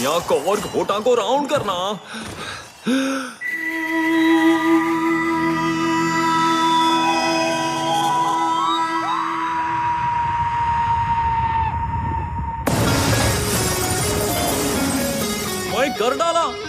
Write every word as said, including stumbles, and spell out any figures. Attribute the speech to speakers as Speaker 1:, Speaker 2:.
Speaker 1: मियाँ कौर घोटा को राउंड करना। मैं कर डाला।